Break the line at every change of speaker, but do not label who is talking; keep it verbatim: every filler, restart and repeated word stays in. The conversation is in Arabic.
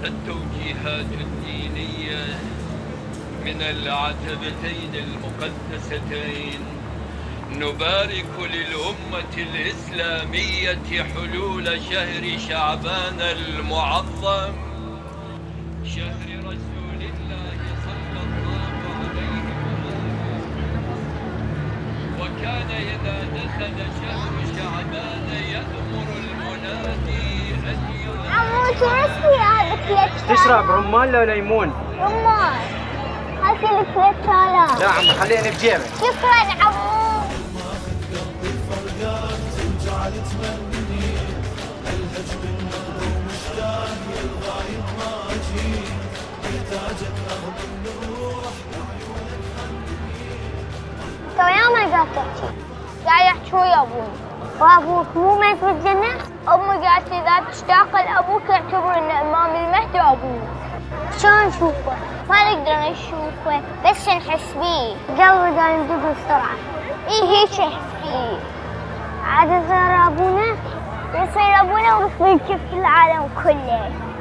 التوجيهات الدينية من العتبتين المقدستين. نبارك للأمة الإسلامية حلول شهر شعبان المعظم، شهر رسول الله صلى الله عليه وسلم. وكان إذا دخل شهر شعبان يأمر المنادي أن ينادي.
عمو شو اسمي هذا؟
تشرب رمان لو ليمون؟
رمان. هاتي لك ثلاث آلاف.
لا عمو خليني بجيبك.
شكرا عمو. تو يا ما قاعد تحكي، قاعد يحكي ويا ابوي. وابوك مو ميت بالجنة؟ امي قالت لي اذا تشتاق لابوك اعتبر ان امام المهدي ابوك. شلون نشوفه؟ ما نقدر نشوفه بس نحس بيه، قلبي قاعد يندق بسرعة. اي هيك نحس بيه. عاد صار ابونا يصير ابونا ويصير كيف العالم كله.